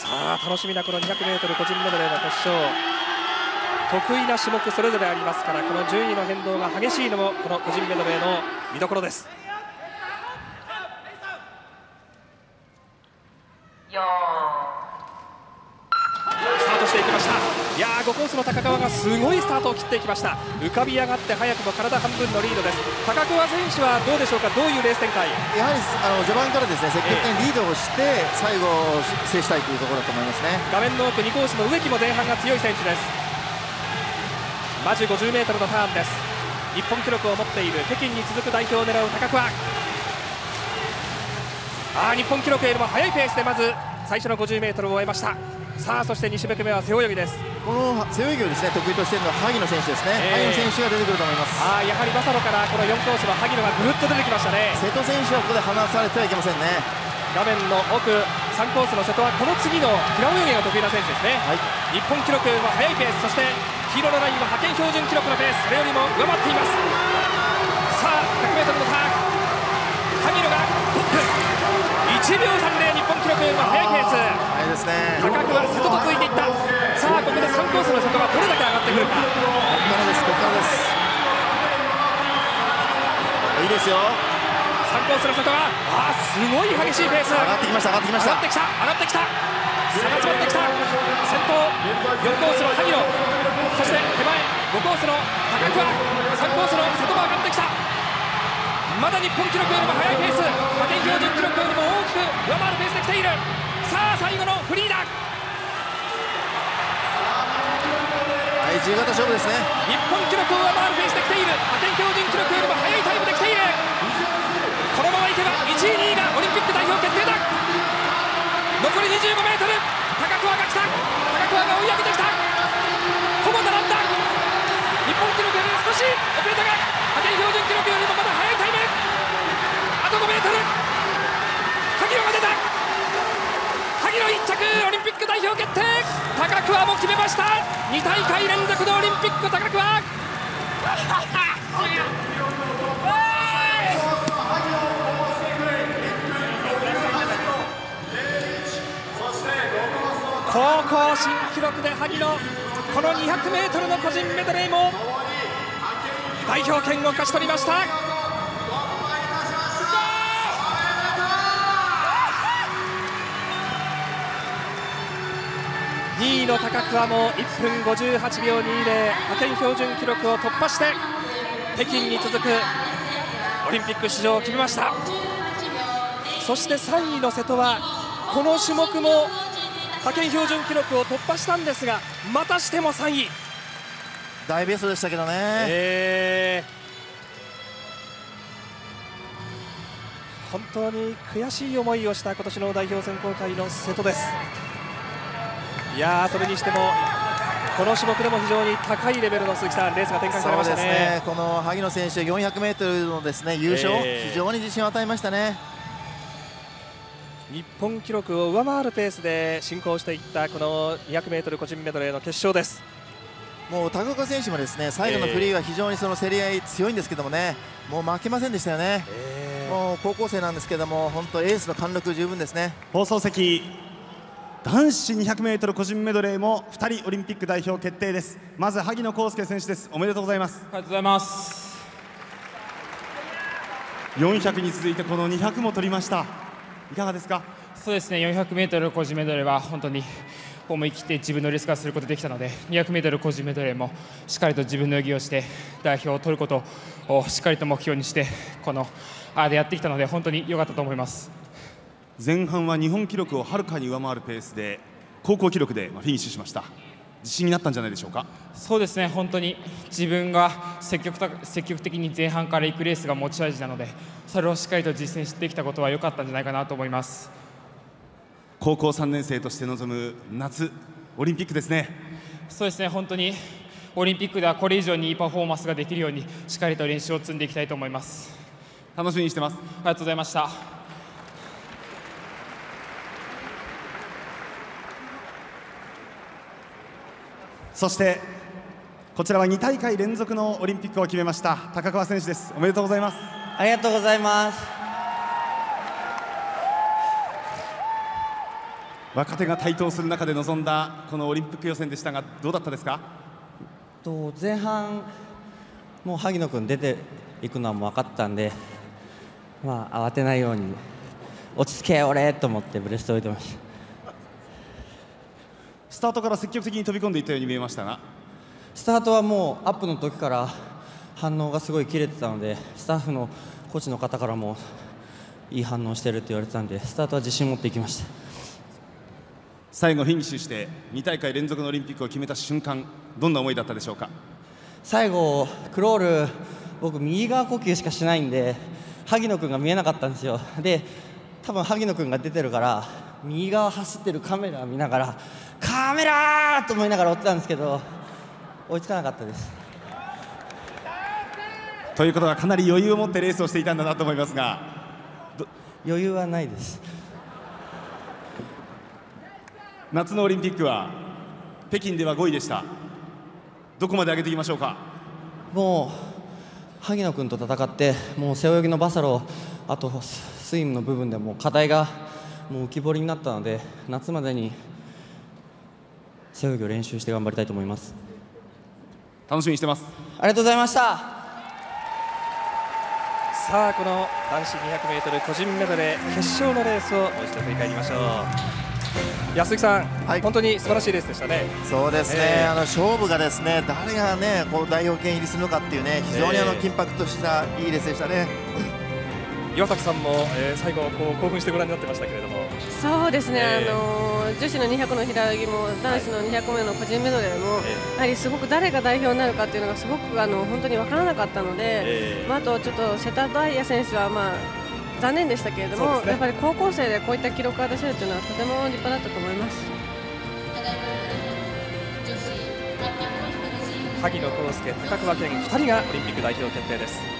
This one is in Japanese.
さあ楽しみなこの 200m 個人メドレーの決勝、得意な種目それぞれありますから、この順位の変動が激しいのもこの個人メドレーの見どころです。スタートしていきました。いやー、5コースの高川がすごいスタートを切っていきました。浮かび上がって早くも体半分のリードです。高桑選手はどうでしょうか、どういうレース展開。 やはり序盤からですね、積極的にリードをして最後制したいというところだと思いますね。 画面の奥2コースの植木も前半が強い選手です。マジ 50m のターンです。日本記録を持っている北京に続く代表を狙う高桑。日本記録よりも速いペースでまず最初の 50m を終えました。さあそして2種目目は背泳ぎです。 この背泳ぎをですね得意としているのは萩野選手ですね。萩野選手が出てくると思います。 やはりバサロからこの4コースの萩野がぐっと出てきましたね。 瀬戸選手はここで離されてはいけませんね。 画面の奥3コースの瀬戸はこの次の平泳ぎが得意な選手ですね、日本記録よりも速いペース、そして黄色のラインは派遣標準記録のペース、それよりも上回っています。さあ 100m のターン、萩野がトップ、1秒30、日本記録よりも速いペース、 速いですね。 高桑瀬戸とついていった。さあここで3コースの瀬戸はどれだけ上がってくるか。 ここからです、ここからです。いいですよ。 3コースの瀬戸はすごい激しいペース、 上がってきました、上がってきました、 上がってきた、上がってきた、差が詰まってきた。先頭4コースの萩野、そして手前5コースの高桑、3コースの瀬戸も上がってきた。まだ日本記録よりも速いペース、派遣標準記録よりも大きく上回るペースで来ている。さあ最後のフリーだ。 はい、自由形勝負ですね。 日本記録を上回るペースで来ている。派遣標準記録よりも速いタイムで来ている。このままいけば1位2位がオリンピック代表決定だ。残り 25m、 高桑が来た、高桑が追い上げてきた、ほぼ並んだ。日本記録より少し遅れたが派遣標準記録よりもまだ速いタイム。あと 5m、 萩野が出た、萩野1着、オリンピック代表決定。高桑も決めました。2大会連続のオリンピック高桑高校新記録で萩野、この 200m の個人メドレーも代表権を勝ち取りました。2位の高桑も1分58秒20、派遣標準記録を突破して北京に続くオリンピック出場を決めました。そして3位の瀬戸はこの種目も派遣標準記録を突破したんですが、またしても3位、 大ベストでしたけどね。 本当に悔しい思いをした今年の代表選考会の瀬戸です。いやそれにしてもこの種目でも非常に高いレベルの鈴木さんレースが展開されましたそうですね。この萩野選手 400m のですね優勝、非常に自信を与えましたね。 日本記録を上回るペースで進行していったこの 200m 個人メドレーの決勝です。 もう高岡選手もですね最後のフリーは非常にその競り合い強いんですけどもね、もう負けませんでしたよね。もう高校生なんですけども本当エースの貫禄十分ですね。 放送席、男子 200m 個人メドレーも2人オリンピック代表決定です。まず萩野公介選手です。おめでとうございます。 ありがとうございます。 400に続いてこの200も取りました。いかがですか。 そうですね、400m 個人メドレーは本当に思い切って自分のレース化することができたので、200m 個人メドレーもしっかりと自分の泳ぎをして代表を取ることをしっかりと目標にしてこのでやってきたので本当に良かったと思います。 前半は日本記録をはるかに上回るペースで高校記録でフィニッシュしました。自信になったんじゃないでしょうか。 そうですね、本当に自分が積極的に前半から行くレースが持ち味なので、それをしっかりと実践してきたことは良かったんじゃないかなと思います。 高校3年生として臨む夏オリンピックですね。 そうですね、本当にオリンピックではこれ以上にいいパフォーマンスができるようにしっかりと練習を積んでいきたいと思います。 楽しみにしてます。 ありがとうございました。 そしてこちらは2大会連続のオリンピックを決めました高桑選手です。おめでとうございます。 ありがとうございます。 若手が台頭する中で臨んだこのオリンピック予選でしたが、どうだったですか？ 前半、もう萩野君出ていくのはもう分かったんで、慌てないように落ち着け俺と思ってブレスト置いてました。 スタートから積極的に飛び込んでいったように見えましたが、 スタートはもうアップの時から反応がすごい切れてたので、スタッフのコーチの方からもいい反応してるって言われてたんで、スタートは自信を持っていきました。 最後フィニッシュして2大会連続のオリンピックを決めた瞬間、どんな思いだったでしょうか？ 最後クロール、僕右側呼吸しかしないんで萩野君が見えなかったんですよ。で多分萩野君が出てるから右側走ってるカメラ見ながらカメラーと思いながら追ってたんですけど、追いつかなかったです。 ということはかなり余裕を持ってレースをしていたんだなと思いますが、 余裕はないです。 夏のオリンピックは北京では5位でした。どこまで上げていきましょうか？ もう萩野君と戦って、もう背泳ぎのバサロ、あとスイムの部分でも課題がもう浮き彫りになったので、夏までに背泳ぎを練習して頑張りたいと思います。 楽しみにしてます。 ありがとうございました。 さあこの男子 200m 個人メドレー決勝のレースをもう一度振り返りましょう。安木さん、本当に素晴らしいレースでしたね。 そうですね、勝負がですね、誰がねこう代表権入りするのかっていうね、非常に緊迫としたいいレースでしたね。 岩崎さんも、最後こう興奮してご覧になってましたけれども。 そうですね、女子の200の平泳ぎも男子の200メの個人メドレーも、やはりすごく誰が代表になるかっていうのがすごく本当に分からなかったので、あとちょっと瀬田大也選手は残念でしたけれども、やっぱり高校生でこういった記録が出せるというのはとても立派だったと思います。 萩野公介、高桑健2人がオリンピック代表決定です。